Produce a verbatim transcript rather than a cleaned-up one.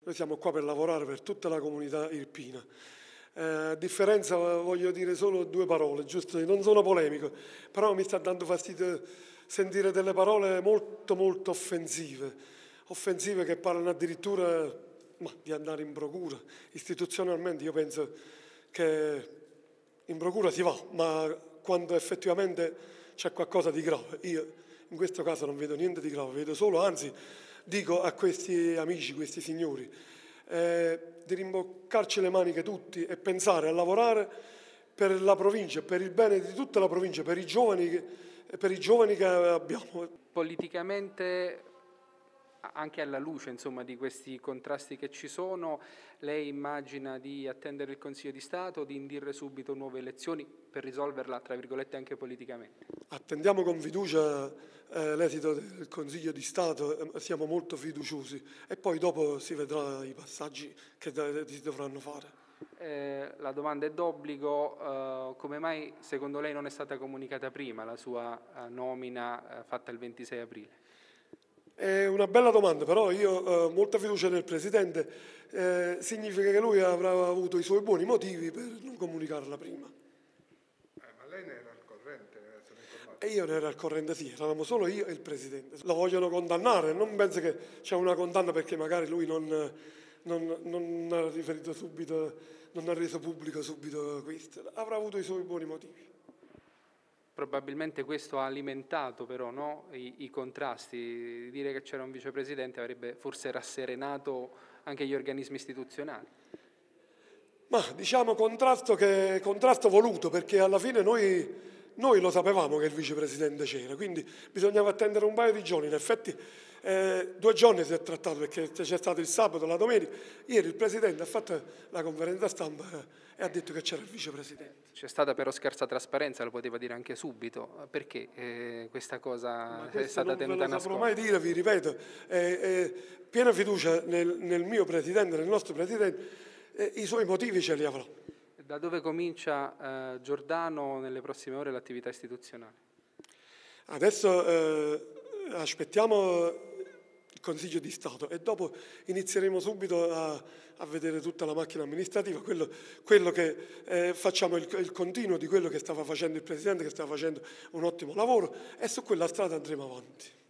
noi siamo qua per lavorare per tutta la comunità irpina. Eh, a differenza, voglio dire solo due parole, giusto? Non sono polemico, però mi sta dando fastidio sentire delle parole molto molto offensive, offensive che parlano addirittura ma, di andare in procura. Istituzionalmente io penso che in procura si va, ma quando effettivamente c'è qualcosa di grave, io in questo caso non vedo niente di grave, vedo solo, anzi dico a questi amici, questi signori, eh, di rimboccarci le maniche tutti e pensare a lavorare per la provincia, per il bene di tutta la provincia, per i giovani che, per i giovani che abbiamo. Politicamente, anche alla luce insomma, di questi contrasti che ci sono, lei immagina di attendere il Consiglio di Stato, di indire subito nuove elezioni per risolverla, tra virgolette, anche politicamente? Attendiamo con fiducia eh, l'esito del Consiglio di Stato, eh, siamo molto fiduciosi e poi dopo si vedrà i passaggi che si dovranno fare. Eh, la domanda è d'obbligo, eh, come mai secondo lei non è stata comunicata prima la sua eh, nomina eh, fatta il ventisei aprile? È una bella domanda, però io ho eh, molta fiducia nel Presidente, eh, significa che lui avrà avuto i suoi buoni motivi per non comunicarla prima. Eh, ma lei ne era al corrente? E io ne ero al corrente, sì, eravamo solo io e il Presidente. Lo vogliono condannare, non penso che c'è una condanna perché magari lui non, non, non ha riferito subito, non ha reso pubblico subito questo, avrà avuto i suoi buoni motivi. Probabilmente questo ha alimentato però no, i, i contrasti, dire che c'era un vicepresidente avrebbe forse rasserenato anche gli organismi istituzionali. Ma diciamo contrasto, che, contrasto voluto, perché alla fine noi, noi lo sapevamo che il vicepresidente c'era, quindi bisognava attendere un paio di giorni. In effetti eh, due giorni si è trattato perché c'è stato il sabato, la domenica. Ieri il Presidente ha fatto la conferenza stampa e ha detto che c'era il vicepresidente. C'è stata però scarsa trasparenza, lo poteva dire anche subito. Perché eh, questa cosa è stata tenuta nascosta? Non ve lo saprò mai dire, vi ripeto, eh, eh, piena fiducia nel, nel mio Presidente, nel nostro Presidente. Eh, i suoi motivi ce li avrà. Da dove comincia eh, Giordano nelle prossime ore l'attività istituzionale? Adesso eh, aspettiamo il Consiglio di Stato e dopo inizieremo subito a, a vedere tutta la macchina amministrativa, quello, quello che eh, facciamo il, il continuo di quello che stava facendo il Presidente, che stava facendo un ottimo lavoro e su quella strada andremo avanti.